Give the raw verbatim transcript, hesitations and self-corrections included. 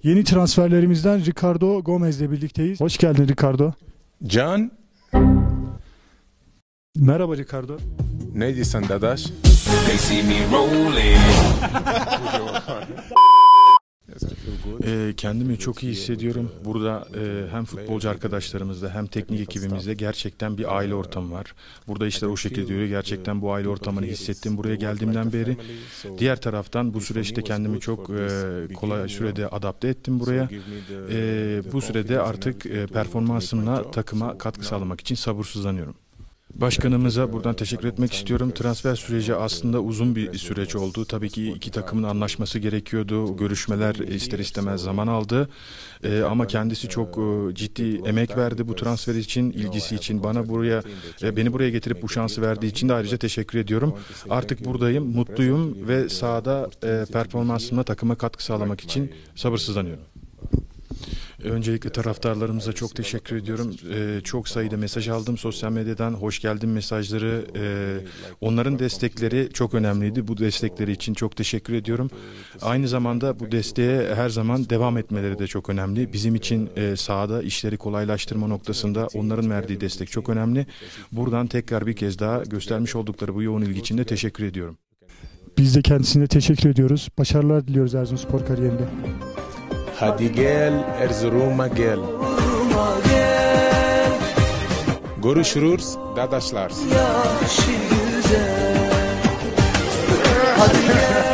Yeni transferlerimizden Ricardo Gomez ile birlikteyiz. Hoş geldin Ricardo. Can, Merhaba Ricardo. ne diyorsun dadaş? They see me rolling. Ee, kendimi çok iyi hissediyorum. Burada e, hem futbolcu arkadaşlarımızla hem teknik ekibimizle gerçekten bir aile ortamı var. Burada işler o şekilde yürüyor. Gerçekten bu aile ortamını hissettim buraya geldiğimden beri. Diğer taraftan bu süreçte kendimi çok e, kolay sürede adapte ettim buraya. E, bu sürede artık e, performansımla takıma katkı sağlamak için sabırsızlanıyorum. Başkanımıza buradan teşekkür etmek istiyorum. Transfer süreci aslında uzun bir süreç oldu. Tabii ki iki takımın anlaşması gerekiyordu. Görüşmeler ister istemez zaman aldı. Ee, ama kendisi çok e, ciddi emek verdi bu transfer için, ilgisi için. Bana buraya, e, beni buraya getirip bu şansı verdiği için de ayrıca teşekkür ediyorum. Artık buradayım, mutluyum ve sahada e, performansımla takıma katkı sağlamak için sabırsızlanıyorum. Öncelikle taraftarlarımıza çok teşekkür ediyorum. Ee, çok sayıda mesaj aldım sosyal medyadan. Hoş geldin mesajları. Ee, onların destekleri çok önemliydi. Bu destekleri için çok teşekkür ediyorum. Aynı zamanda bu desteğe her zaman devam etmeleri de çok önemli. Bizim için e, sahada işleri kolaylaştırma noktasında onların verdiği destek çok önemli. Buradan tekrar bir kez daha göstermiş oldukları bu yoğun ilgi için de teşekkür ediyorum. Biz de kendisine teşekkür ediyoruz. Başarılar diliyoruz Erzurumspor kariyerinde. Hadi gel Erzurum'a gel. Görüşürüz dadaşlar. Hadi gel.